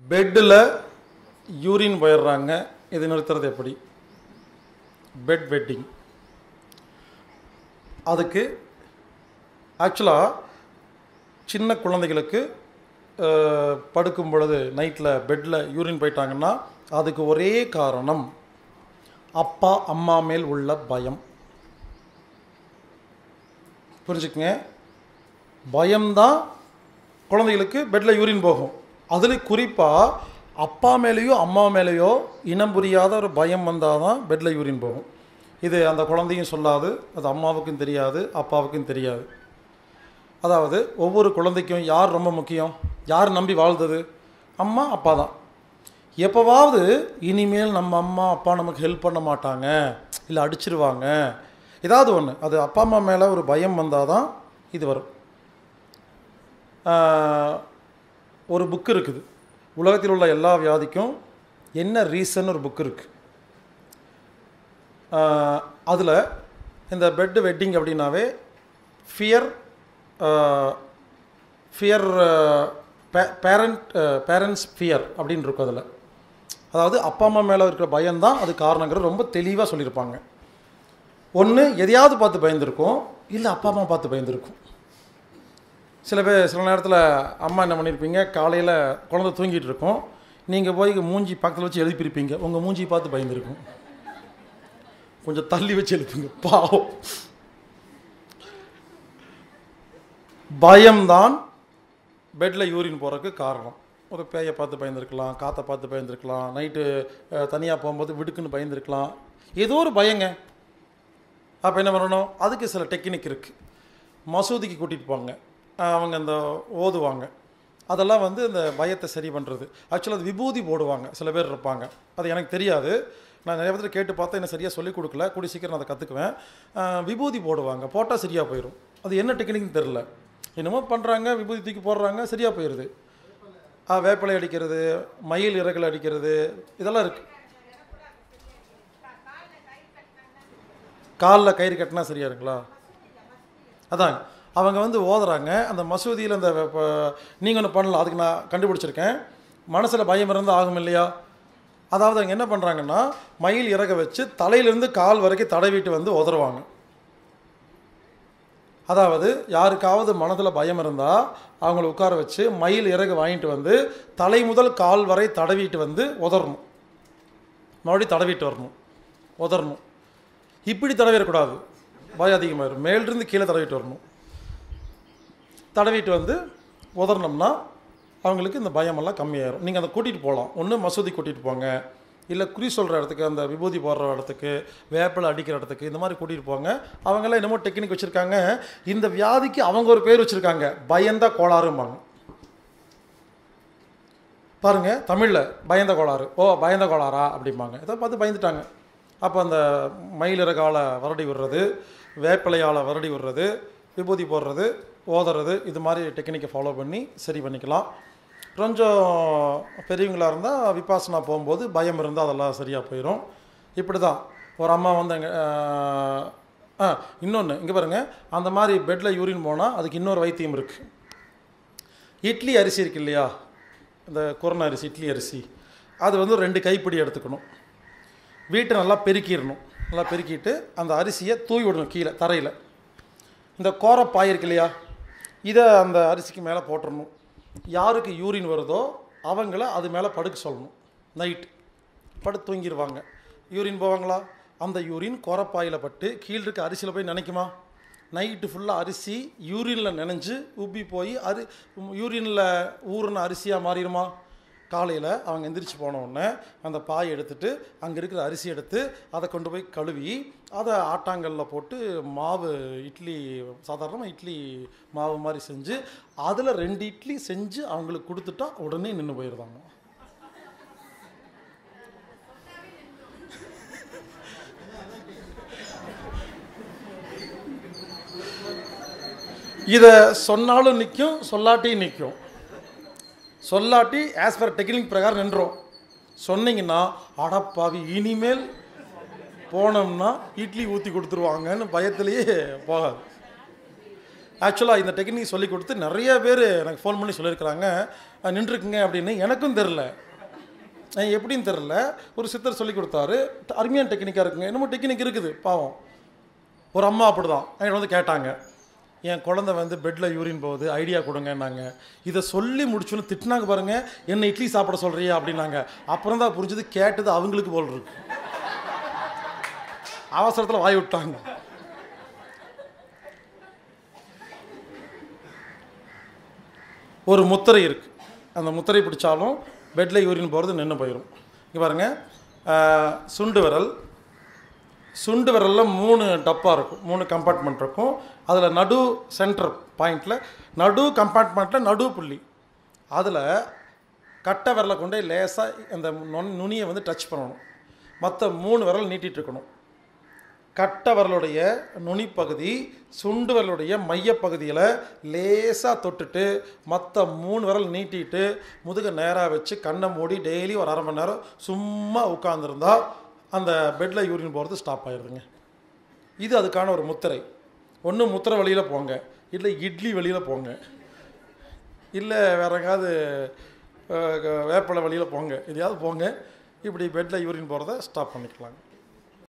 பெட்டில் யூரின் போயிடுறாங்க. இது நிறுத்துறது எப்படி? Bed wetting. அதுக்கு ஆக்சுவலாக சின்ன குழந்தைகளுக்கு படுக்கும் பொழுது நைட்டில் பெட்டில் யூரின் போயிட்டாங்கன்னா அதுக்கு ஒரே காரணம் அப்பா அம்மா மேல் உள்ள பயம். புரிஞ்சுக்குங்க, பயம்தான் குழந்தைகளுக்கு பெட்டில் யூரின் போகும். அதில் குறிப்பாக அப்பா மேலேயோ அம்மா மேலேயோ இனம் புரியாத ஒரு பயம் வந்தால் தான் பெட்டில் யூரின் போகும். இது அந்த குழந்தையும் சொல்லாது, அது அம்மாவுக்கும் தெரியாது, அப்பாவுக்கும் தெரியாது. அதாவது ஒவ்வொரு குழந்தைக்கும் யார் ரொம்ப முக்கியம், யார் நம்பி வாழ்ந்தது? அம்மா அப்பா தான். எப்போவாவது இனிமேல் நம்ம அம்மா அப்பா நமக்கு ஹெல்ப் பண்ண மாட்டாங்க, இல்லை அடிச்சிருவாங்க, ஏதாவது ஒன்று, அது அப்பா அம்மா மேலே ஒரு பயம் வந்தால் தான் இது வரும். ஒரு புக்கு இருக்குது, உலகத்தில் உள்ள எல்லா வியாதிக்கும் என்ன ரீசன் ஒரு புக்கு இருக்குது. அதில் இந்த பெட் வெட்டிங் அப்படின்னாவே ஃபியர் பேரண்ட்ஸ் ஃபியர் அப்படின்னு இருக்கும். அதில் அதாவது அப்பா அம்மா மேலே இருக்கிற பயம்தான் அது காரணங்கிறது ரொம்ப தெளிவாக சொல்லியிருப்பாங்க. ஒன்று எதையாவது பார்த்து பயந்துருக்கும், இல்லை அப்பா அம்மா பார்த்து பயந்துருக்கும். சில நேரத்தில் அம்மா என்ன பண்ணியிருப்பீங்க, காலையில் குழந்தை தூங்கிட்டு இருக்கும், நீங்கள் போய் மூஞ்சி பக்கத்தில் வச்சு எழுப்பியிருப்பீங்க, உங்கள் மூஞ்சி பார்த்து பயந்துருக்கும். கொஞ்சம் தள்ளி வச்சு எழுப்புங்க, பாவம். பயம்தான் பெட்டில் யூரின் போகிறதுக்கு காரணம். ஒரு பேயை பார்த்து பயந்துருக்கலாம், காற்றை பார்த்து பயந்துருக்கலாம், நைட்டு தனியாக போகும்போது விடுக்குன்னு பயந்துருக்கலாம், ஏதோ ஒரு பயங்க. அப்போ என்ன பண்ணணும், அதுக்கு சில டெக்னிக் இருக்குது. மசூதிக்கு கூட்டிகிட்டு போங்க, அவங்க அந்த ஓதுவாங்க, அதெல்லாம் வந்து இந்த பயத்தை சரி பண்ணுறது. ஆக்சுவலாக அது விபூதி போடுவாங்க, சில பேர் இருப்பாங்க, அது எனக்கு தெரியாது, நான் நிறைய பேர் கேட்டு பார்த்தா என்ன சரியாக சொல்லிக் கொடுக்கல, கூடி சீக்கிரம் நான் அதை கற்றுக்குவேன். விபூதி போடுவாங்க, போட்டால் சரியாக போயிடும். அது என்ன டெக்னிக்னு தெரில, என்னமோ பண்ணுறாங்க, விபூதி தூக்கி போடுறாங்க, சரியாக போயிடுது. வேப்பிலை அடிக்கிறது, மயில் இறகுல அடிக்கிறது, இதெல்லாம் இருக்குது. காலில் கயிறு கட்டினா சரியா இருக்குங்களா? அதான் அவங்க வந்து ஓதுறாங்க அந்த மசூதியில். அந்த நீங்கள் ஒன்று பண்ணலாம், அதுக்கு நான் கண்டுபிடிச்சிருக்கேன். மனசில் பயம் இருந்தால் ஆகும் இல்லையா? அதாவது அவங்க என்ன பண்ணுறாங்கன்னா, மயில் இறக வச்சு தலையிலேருந்து கால் வரைக்கும் தடவிட்டு வந்து உதறுவாங்க. அதாவது யாருக்காவது மனதில் பயம் இருந்தால் அவங்கள உட்கார வச்சு மயில் இறகு வாங்கிட்டு வந்து தலை முதல் கால் வரை தடவிட்டு வந்து உதறணும், மறுபடியும் தடவிட்டு வரணும், உதறணும். இப்படி தடவிடக்கூடாது, பயம் அதிகமாகிடும். மேலிருந்து கீழே தடவிட்டு வரணும், தடவிட்டு வந்து உதறணும்னா அவங்களுக்கு இந்த பயமெல்லாம் கம்மியாயிரும். நீங்கள் அதை கூட்டிகிட்டு போகலாம். ஒன்று மசூதி கூட்டிகிட்டு போங்க, இல்லை குறி சொல்கிற இடத்துக்கு, அந்த விபூதி போடுற இடத்துக்கு, வேப்பிலை அடிக்கிற இடத்துக்கு, இந்த மாதிரி கூட்டிகிட்டு போங்க. அவங்கெல்லாம் என்னமோ டெக்னிக் வச்சுருக்காங்க. இந்த வியாதிக்கு அவங்க ஒரு பேர் வச்சுருக்காங்க, பயந்த கோளாறும்பாங்க. பாருங்கள், தமிழில் பயந்த கோளாறு, ஓ பயந்த கோளாறா அப்படிம்பாங்க. இதை பார்த்து பயந்துட்டாங்க. அப்போ அந்த மயிலிறகால வரடி விடுறது, வேப்பிலையால் வரடி விடுறது, விபூதி போடுறது, ஓதுறது, இது மாதிரி டெக்னிக்கை ஃபாலோ பண்ணி சரி பண்ணிக்கலாம். கொஞ்சம் பெரியவங்களாக இருந்தால் விபாசனா போகும்போது பயம் இருந்தால் அதெல்லாம் சரியாக போயிடும். இப்படி தான் ஒரு அம்மா வந்து இன்னொன்று இங்கே பாருங்கள், அந்த மாதிரி பெட்டில் யூரின் போனால் அதுக்கு இன்னொரு வைத்தியம் இருக்குது. இட்லி அரிசி இருக்குது இல்லையா, இந்த குரண அரிசி, இட்லி அரிசி, அது வந்து 2 கைப்பிடி எடுத்துக்கணும். வீட்டை நல்லா பெருக்கிடணும். நல்லா பெருக்கிட்டு அந்த அரிசியை தூவி விடணும் கீழே தரையில். இந்த கோரப்பாய் இருக்கு இல்லையா, இதை அந்த அரிசிக்கு மேலே போட்டுடணும். யாருக்கு யூரின் வருதோ அவங்கள அது மேலே படுக்க சொல்லணும். நைட்டு படுத்து தூங்கிடுவாங்க. யூரின் போவாங்களா, அந்த யூரின் கோரப்பாயில் பட்டு கீழே இருக்க அரிசியில் போய் நினைக்குமா? நைட்டு ஃபுல்லாக அரிசி யூரினில் நினைஞ்சு உப்பி போய் யூரினில் ஊறின அரிசியாக மாறிடுமா? காலையில் அவங்க எந்திரிச்சு போன உடனே அந்த பாய் எடுத்துகிட்டு அங்கே இருக்கிற அரிசி எடுத்து அதை கொண்டு போய் கழுவி அதை ஆட்டாங்கல்ல போட்டு மாவு, இட்லி சாதாரணமாக இட்லி மாவு மாதிரி செஞ்சு அதில் 2 இட்லி செஞ்சு அவங்களுக்கு கொடுத்துட்டா உடனே நின்று போயிடுவாங்க. இதை சொன்னாலும் நிற்கும், சொல்லாட்டியும் நிற்கும். சொல்லாட்டி ஆஸ் பர் டெக்னிக் பிரகாரம் நின்றோம். சொன்னீங்கன்னா அடப்பாவி இனிமேல் போனோம்னா இட்லி ஊற்றி கொடுத்துருவாங்கன்னு பயத்திலேயே போகாது. ஆக்சுவலாக இந்த டெக்னிக் சொல்லி கொடுத்து நிறைய பேர் எனக்கு ஃபோன் பண்ணி சொல்லியிருக்கிறாங்க, நின்றுக்குங்க அப்படின்னு. எனக்கும் தெரில, எப்படின்னு தெரில. ஒரு சித்தர் சொல்லி கொடுத்தாரு, அருமையான டெக்னிக்காக இருக்குங்க. என்னமோ டெக்னிக் இருக்குது பாவம். ஒரு அம்மா அப்படி தான் என்கிட்ட வந்து கேட்டாங்க, என் குழந்தை வந்து பெட்டில் யூரின் போகுது, ஐடியா கொடுங்கன்னாங்க. இதை சொல்லி முடிச்சுன்னு திட்டினாங்க பாருங்கள், என்ன இட்லி சாப்பிட சொல்கிறியா அப்படின்னாங்க. அப்புறம் தான் புரிஞ்சது, கேட்டது அவங்களுக்கு போல் இருக்கு. அவசரத்தில் வாய் விட்டாங்க. ஒரு முத்திரை இருக்குது, அந்த முத்திரை பிடிச்சாலும் பெட்டில் யூரின் போகிறது நின்று போயிடும். இங்கே பாருங்கள், சுண்டு விரலில் 3 டப்பா இருக்கும், 3 கம்பார்ட்மெண்ட் இருக்கும். அதில் நடு சென்டர் பாயிண்டில், நடு கம்பார்ட்மெண்ட்டில் நடு புள்ளி, அதில் கட்டை விரலை கொண்டே லேசாக அந்த நுனியை வந்து டச் பண்ணணும். மற்ற 3 விரல் நீட்டிகிட்ருக்கணும். கட்டை விரலுடைய நுனிப்பகுதி சுண்டு விரலுடைய மையப்பகுதியில் லேசாக தொட்டுட்டு மற்ற 3 விரல் நீட்டிட்டு முதுகை நேராக வச்சு கண்ணை மூடி டெய்லி ஒரு அரை மணி நேரம் சும்மா உட்காந்துருந்தா அந்த பெட்டில் யூரின் போகிறது ஸ்டாப் ஆகிடுதுங்க. இது அதுக்கான ஒரு முத்திரை. ஒன்று முத்திரை வழியில் போங்க, இல்லை இட்லி வழியில் போங்க, இல்லை வேறு எங்கேயாவது வேப்பலை வழியில் போங்க, எதையாவது போங்க. இப்படி பெட்டில் யூரின் போகிறத ஸ்டாப் பண்ணிக்கலாங்க.